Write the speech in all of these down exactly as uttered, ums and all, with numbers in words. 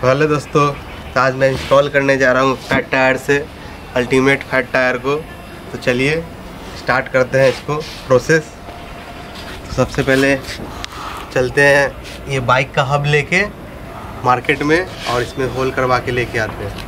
Hello दोस्तों, तो आज मैं इंस्टॉल करने जा रहा हूँ फैट टायर से अल्टीमेट फैट टायर को। तो चलिए स्टार्ट करते हैं इसको प्रोसेस। तो सबसे पहले चलते हैं ये बाइक का हब लेके मार्केट में और इसमें होल करवा के लेके आते हैं।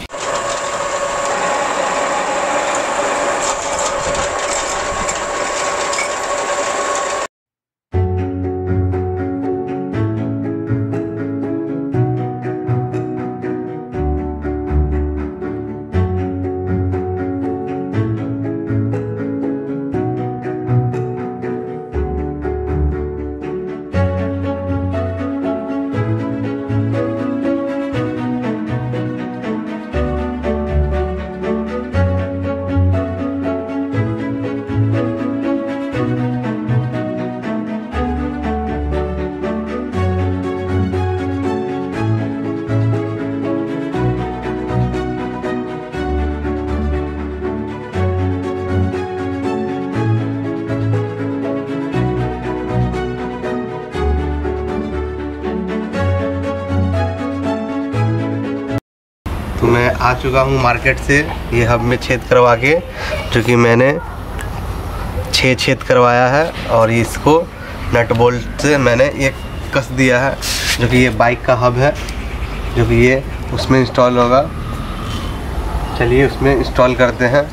तो मैं आ चुका हूँ मार्केट से ये हब में छेद करवा के, जो कि मैंने छः छेद करवाया है और इसको नट बोल्ट से मैंने एक कस दिया है, जो कि ये बाइक का हब है, जो कि ये उसमें इंस्टॉल होगा। चलिए उसमें इंस्टॉल करते हैं।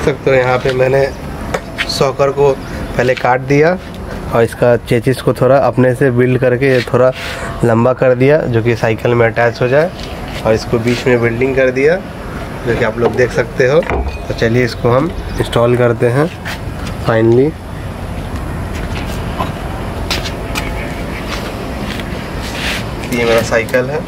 सकते हो यहाँ पे मैंने सॉकर को पहले काट दिया और इसका चेचिस को थोड़ा अपने से बिल्ड करके थोड़ा लंबा कर दिया जो कि साइकिल में अटैच हो जाए, और इसको बीच में बिल्डिंग कर दिया जो कि आप लोग देख सकते हो। तो चलिए इसको हम इंस्टॉल करते हैं फाइनली। ये मेरा साइकिल है।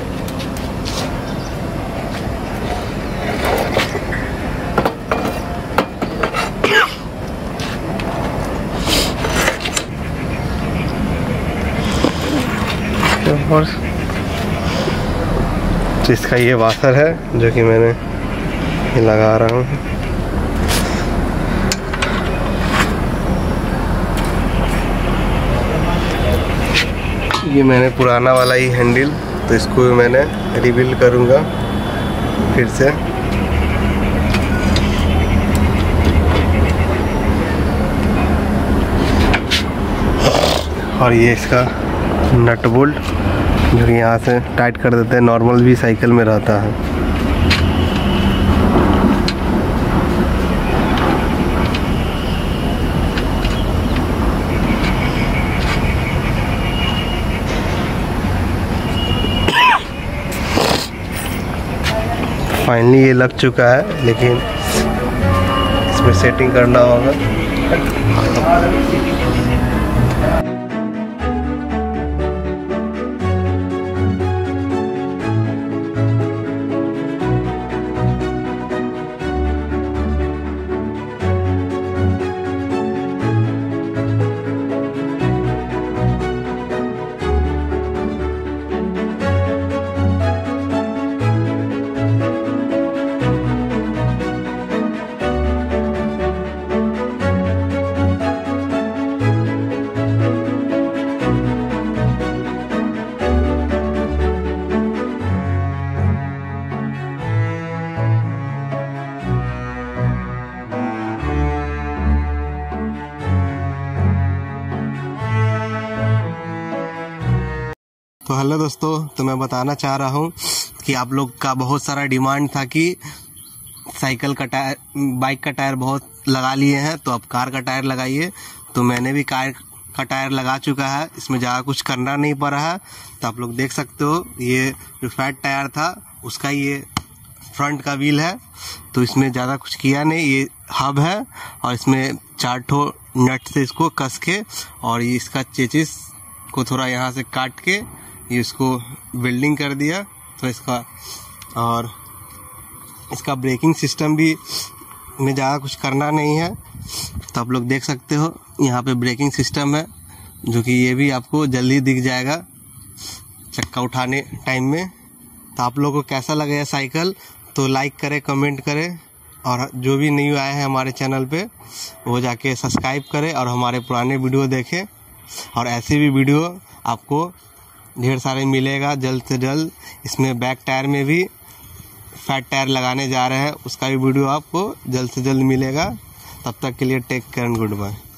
और तो इसका ये वाशर है जो कि मैंने लगा रहा हूँ। ये मैंने पुराना वाला ही हैंडल, तो इसको मैंने रिबिल्ड करूँगा फिर से। और ये इसका नट बोल्ट जो कि यहाँ से टाइट कर देते हैं, नॉर्मल भी साइकिल में रहता है। फाइनली ये लग चुका है, लेकिन इसमें सेटिंग करना होगा। तो हेलो दोस्तों, तो मैं बताना चाह रहा हूँ कि आप लोग का बहुत सारा डिमांड था कि साइकिल का टायर, बाइक का टायर बहुत लगा लिए हैं तो अब कार का टायर लगाइए। तो मैंने भी कार का टायर लगा चुका है, इसमें ज़्यादा कुछ करना नहीं पड़ा है। तो आप लोग देख सकते हो, ये जो फैट टायर था उसका ये फ्रंट का व्हील है, तो इसमें ज़्यादा कुछ किया नहीं। ये हब है और इसमें चार ठो नट से इसको कस के, और ये इसका चेचिस को थोड़ा यहाँ से काट के ये इसको बिल्डिंग कर दिया। तो इसका और इसका ब्रेकिंग सिस्टम भी में ज़्यादा कुछ करना नहीं है। तो आप लोग देख सकते हो यहाँ पे ब्रेकिंग सिस्टम है जो कि ये भी आपको जल्दी दिख जाएगा चक्का उठाने टाइम में। तो आप लोगों को कैसा लगा यह साइकिल, तो लाइक करें, कमेंट करें, और जो भी न्यू आए हैं हमारे चैनल पे वो जाके सब्सक्राइब करें और हमारे पुराने वीडियो देखें। और ऐसे भी वीडियो आपको ढेर सारे मिलेगा जल्द से जल्द। इसमें बैक टायर में भी फैट टायर लगाने जा रहे हैं, उसका भी वीडियो आपको जल्द से जल्द मिलेगा। तब तक के लिए take care and good bye.